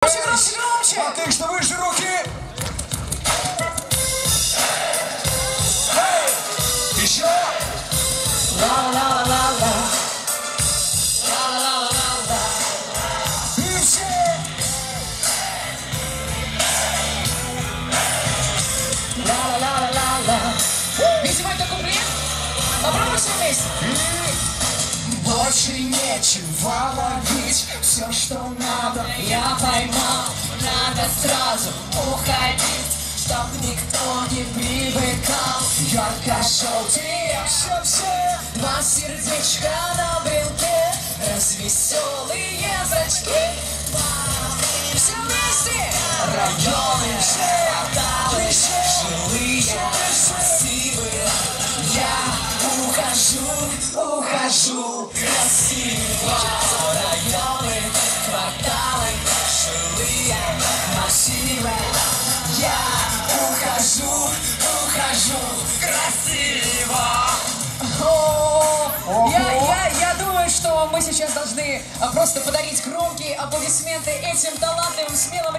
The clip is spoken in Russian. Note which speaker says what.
Speaker 1: Громче, громче, громче!
Speaker 2: Отлично, выше руки! Еще!
Speaker 1: Ла-ла-ла-ла-ла.
Speaker 2: И все!
Speaker 1: Ла-ла-ла-ла-ла. Видимо, это куплет. Попробуй все вместе.
Speaker 2: Больше нечего ловить, все, что надо,
Speaker 1: Я поймал, надо сразу уходить, чтоб никто не привыкал.
Speaker 2: ярко-желтее, все-все.
Speaker 1: Два сердечка на брелке, развеселые зрачки. Все вместе!
Speaker 2: Районы все,
Speaker 1: Кварталы
Speaker 2: все,
Speaker 1: жилые, красивые. Я ухожу красиво. Районы, кварталы жилые, красивые. Я ухожу красиво. Я думаю, что мы сейчас должны просто подарить громкие аплодисменты этим талантливым, смелым